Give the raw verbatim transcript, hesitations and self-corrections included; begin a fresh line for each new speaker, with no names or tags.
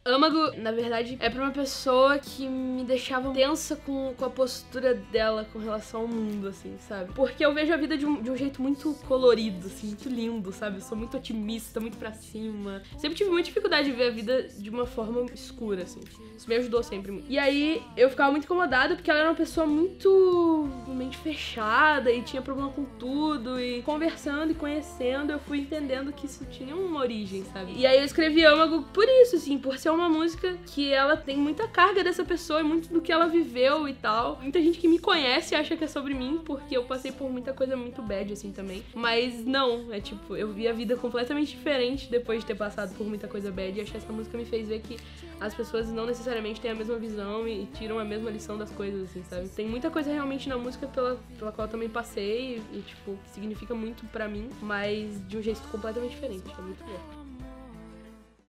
Âmago, na verdade, é pra uma pessoa que me deixava tensa com, com a postura dela com relação ao mundo, assim, sabe? Porque eu vejo a vida de um, de um jeito muito colorido, assim, muito lindo, sabe? Eu sou muito otimista, muito pra cima. Sempre tive muita dificuldade de ver a vida de uma forma escura, assim. Isso me ajudou sempre muito. E aí, eu ficava muito incomodada porque ela era uma pessoa muito mente fechada e tinha problema com tudo. E conversando e conhecendo, eu fui entendendo que isso tinha uma origem, sabe? E aí eu escrevi Âmago por isso, assim, por ser uma música que ela tem muita carga dessa pessoa e muito do que ela viveu e tal. Muita gente que me conhece acha que é sobre mim, porque eu passei por muita coisa muito bad, assim, também. Mas não, é tipo, eu vi a vida completamente diferente depois de ter passado por muita coisa bad. E achei que essa música me fez ver que as pessoas não necessariamente têm a mesma visão e, e tiram a mesma lição das coisas, assim, sabe? Tem muita coisa realmente na música pela, pela qual eu também passei e, e, tipo, que significa muito pra mim, mas de um jeito completamente diferente. É muito bom.